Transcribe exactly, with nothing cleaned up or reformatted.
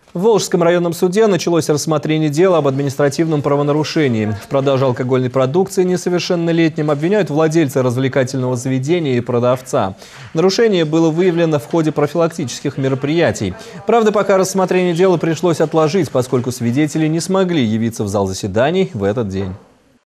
В Волжском районном суде началось рассмотрение дела об административном правонарушении. В продаже алкогольной продукции несовершеннолетним обвиняют владельца развлекательного заведения и продавца. Нарушение было выявлено в ходе профилактических мероприятий. Правда, пока рассмотрение дела пришлось отложить, поскольку свидетели не смогли явиться в зал заседаний в этот день.